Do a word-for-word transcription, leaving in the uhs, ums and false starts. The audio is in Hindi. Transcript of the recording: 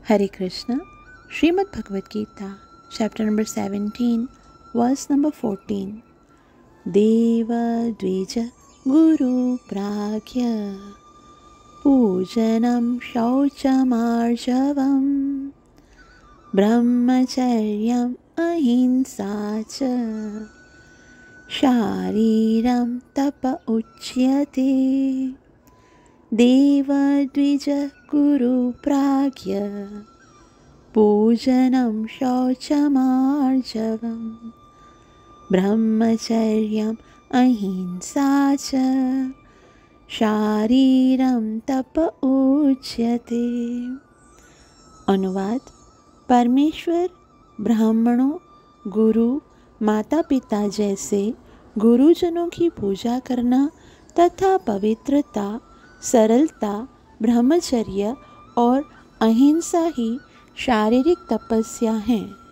Hare Krishna, Srimad Bhagavad Gita, chapter number seventeen, verse number fourteen. Deva Dvija Guru Pragya Pujanam Shauchamarjavam Brahmacharyam Ahimsa Cha Shariram Tapa Uchyate. Deva Dvija Guru Pragya Pujanam Shauchamarjavam Brahmacharyam Ahimsa Cha Shariram Tapa Uchyate. अनुवाद। परमेश्वर ब्राह्मणों, गुरु, माता पिता जैसे गुरुजनों की पूजा करना तथा पवित्रता, सरलता, ब्रह्मचर्य और अहिंसा ही शारीरिक तपस्या हैं।